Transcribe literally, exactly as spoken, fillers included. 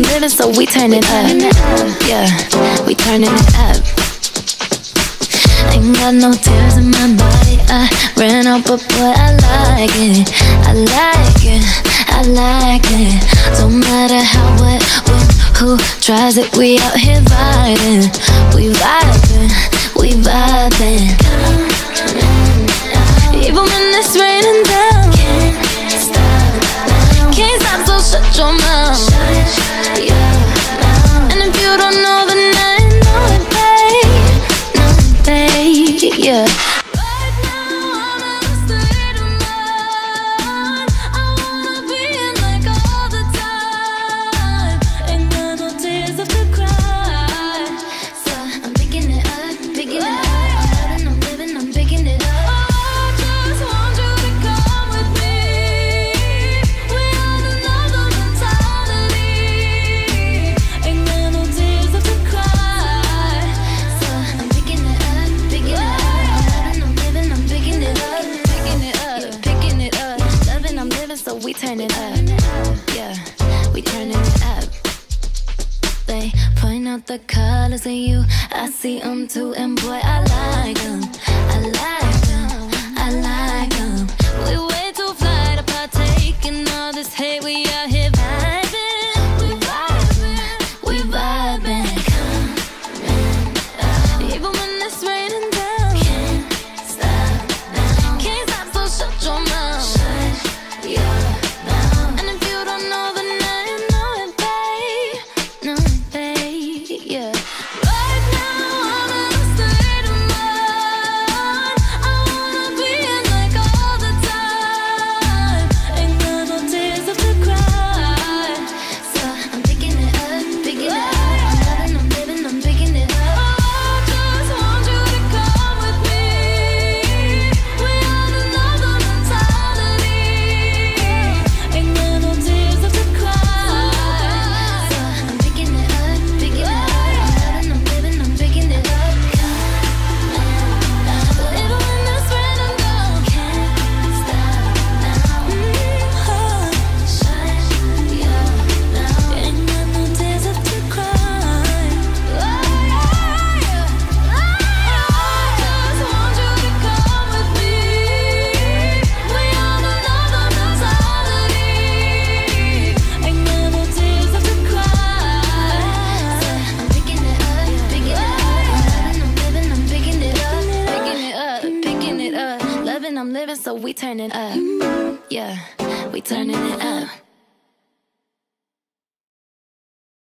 living, so we turning up. Yeah, we turning it up. Ain't got no tears in my body, I ran out, but boy, I like it. I like it, I like it. Don't matter how, what, when, who tries it, we out here vibing. We vibing, we vibing. Even when it's raining down, can't stop, can't stop, so shut your mouth. And if you don't know, then I know it, babe. Know it, babe, yeah. Right now I'm in a state of mind. I wanna be in like all the time. Ain't got no tears left to cry. So I'm picking it up, picking it up. I'm loving, I'm living, I'm picking it up. So we turn it up, yeah, we turning it up. They point out the colors in you, I see them too, and boy, I like them, I like them, I like them. We way too fly to partake in all this hate, we out here vibing, we vibing, we vibing. Even when it's raining down, can't stop, can't stop, so shut your mouth. I'm living, so we turning up. Yeah, we turning it up.